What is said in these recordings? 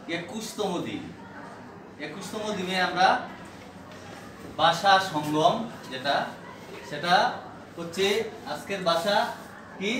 21তম দিন। 21তম দিনে আমরা ভাষা সঙ্গম যেটা সেটা হচ্ছে আজকের ভাষা কি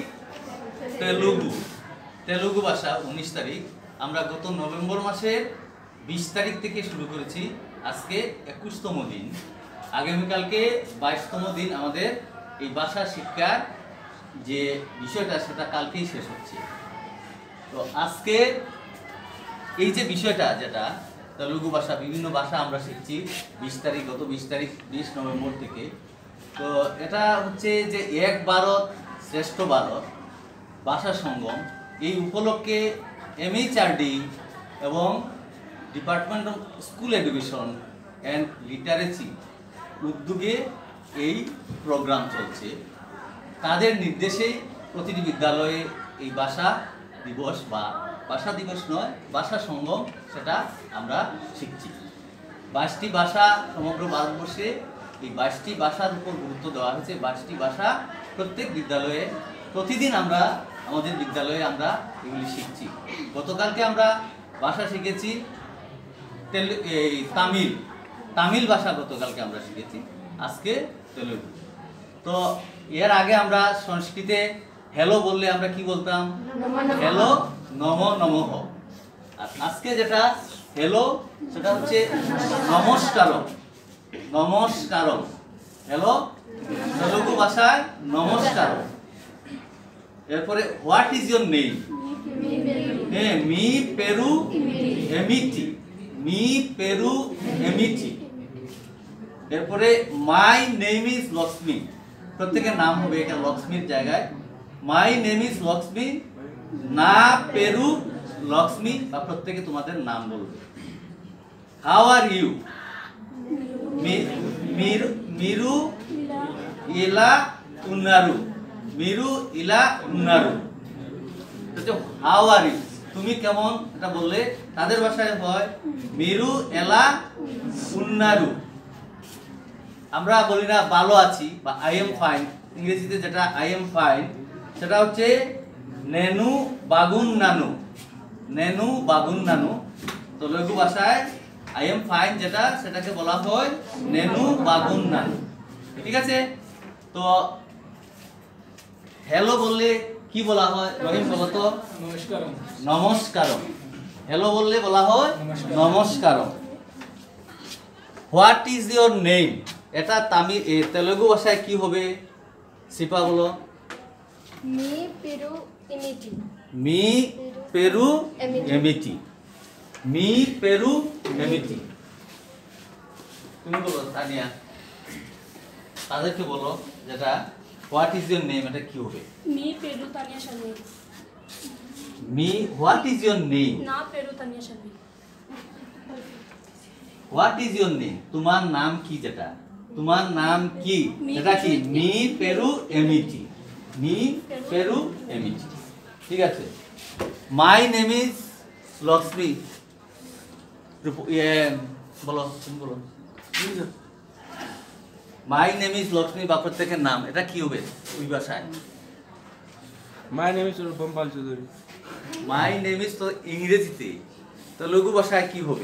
তেলুগু ভাষা 19 তারিখ। আমরা গত নভেম্বর মাসের 20 তারিখ থেকে শুরু করেছি, আজকে 21তম দিন। আগামীকালকে 22তম দিন আমাদের এই ভাষা শিক্ষার যে বিষয়টা সেটা কালকেই শেষ হচ্ছে। তো আজকে এই যে বিষয়টা যেটা তেলুগু ভাষা, বিভিন্ন ভাষা আমরা শিখছি 20 তারিখ, গত 20 তারিখ 20 নভেম্বর থেকে। তো এটা হচ্ছে যে এক ভারত শ্রেষ্ঠ ভারত ভাষা সঙ্গম, এই উপলক্ষে MHRD এবং department of school education and literacy উদ্যোগে এই প্রোগ্রাম চলছে। তাদের নির্দেশেই প্রতিটি বিদ্যালয়ে এই ভাষা দিবস বা ভাষা দিবস নয়, ভাষা সঙ্গম সেটা আমরা শিখছি। 22টি ভাষা সমগ্র ভারতবর্ষে, এই 22টি ভাষার উপর গুরুত্ব দেওয়া হয়েছে। 22টি ভাষা প্রত্যেক বিদ্যালয়ে প্রতিদিন আমরা আমাদের বিদ্যালয়ে আমরা এগুলি শিখছি। গতকালকে আমরা ভাষা শিখেছি তামিল ভাষা গতকালকে আমরা শিখেছি, আজকে তেলুগু। তো এর আগে আমরা সংস্কৃতে হ্যালো বললে আমরা কি বলতাম? হ্যালো নমো নমঃ। আর আজকে যেটা হ্যালো সেটা হচ্ছে নমস্কারম। হ্যালো তেলুগু ভাষায় নমস্কারম। এরপরে হোয়াট ইজ ইয়োর নেম? মি পেরু এমিটি। এরপরে মাই নেম ইজ লক্ষ্মী। প্রত্যেকের নাম হবে এটা লক্ষ্মীর জায়গায়। মাই নেম ইজ লক্ষ্মী, না পেরু লক্ষ্মী, বা প্রত্যেকে তোমাদের নাম বলবে। How are you? মিরু ইলা উন্নারু। হাউ আর ইউ, তুমি কেমন? এটা বললে তাদের ভাষায় হয় মিরু এলা উন্নারু। আমরা বলি না ভালো আছি বা আই এম ফাইন, ইংরেজিতে যেটা আই এম ফাইন সেটা হচ্ছে নেনু বাগুন নানু। তো তেলুগু ভাষায় আই এম ফাইন যেটা সেটাকে বলা হয় নেনু বাগুন নানু। ঠিক আছে? তো হ্যালো বললে কি বলা হয়? রহিম বলো তো। নমস্কারম। হ্যালো বললে বলা হয় নমস্কারম। What is your name? এটা তেলুগু ভাষায় কি হবে? সিপা বলো। মি পেরু এমিটি। তুমি বলো তানিয়া, তাদেরকে বলো যেটা হোয়াট ইজ ইয়োর নেম এটা কি হবে? মি পেরু Tania Sharmin. What is your name? না পেরু Tania Sharmin. What is your name? তোমার নাম কি? যেটা তোমার নাম কি এটা কি? মি পেরু এমিটি। ঠিক আছে? My name is Lakshmi. বলো, তুমি বলো। মাই নেম ইজ লক্ষ্মী বা প্রত্যেকের নাম এটা কি হবে ওই ভাষায়? My name is Rupam Pal Chowdhury. My name is তো ইংরেজিতে, তেলুগু ভাষায় কি হবে?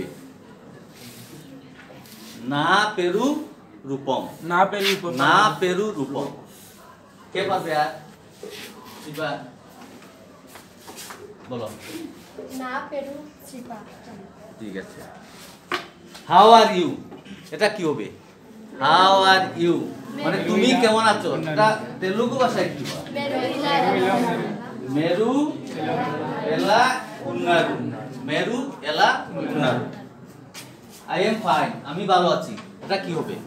না পেরু রূপম। কে পারবে? আর শিবা বলো। না পেরু শিবা। ঠিক আছে। হাউ আর ইউ এটা কি হবে? হাউ আর ইউ মানে তুমি কেমন আছো, এটা তেলুগু ভাষায় কি হয়? মেরু এলা উন্নারু। আই এম ফাইন, আমি ভালো আছি, এটা কি হবে?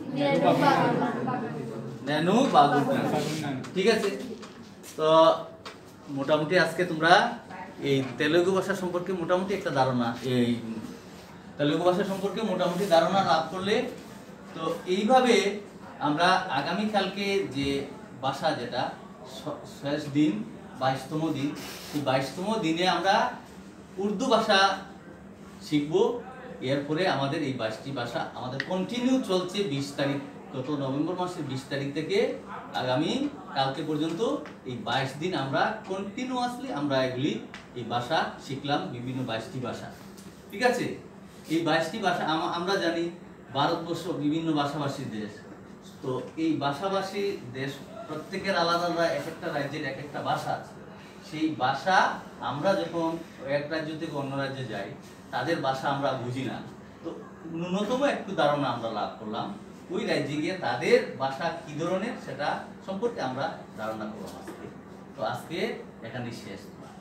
নেনু বাগুন। ঠিক আছে? তো মোটামুটি আজকে তোমরা এই তেলুগু ভাষা সম্পর্কে মোটামুটি একটা ধারণা, এই তেলুগু ভাষা সম্পর্কে মোটামুটি ধারণা লাভ করলে, তো এইভাবে আমরা আগামীকালকে যে ভাষা যেটা শেষ দিন 22তম দিন, সেই 22তম দিনে আমরা উর্দু ভাষা শিখব। এরপরে আমাদের এই 22টি ভাষা আমাদের কন্টিনিউ চলছে 20 তারিখ, গত নভেম্বর মাসের 20 তারিখ থেকে আগামী কালকে পর্যন্ত এই 22 দিন আমরা কন্টিনিউয়াসলি আমরা এই ভাষা শিখলাম, বিভিন্ন 22টি ভাষা। ঠিক আছে? এই 22টি ভাষা আমরা জানি ভারতবর্ষ বিভিন্ন ভাষাভাষীর দেশ। তো এই ভাষাভাষী দেশ প্রত্যেকের আলাদা আলাদা এক একটা রাজ্যের এক একটা ভাষা আছে। সেই ভাষা আমরা যখন এক রাজ্য থেকে অন্য রাজ্যে যাই তাদের ভাষা আমরা বুঝি না, তো ন্যূনতম একটু ধারণা আমরা লাভ করলাম। ওই রাজ্যে গিয়ে তাদের ভাষা কি ধরনের সেটা সম্পর্কে আমরা ধারণা করলাম আজকে। তো আজকে এখানেই শেষ।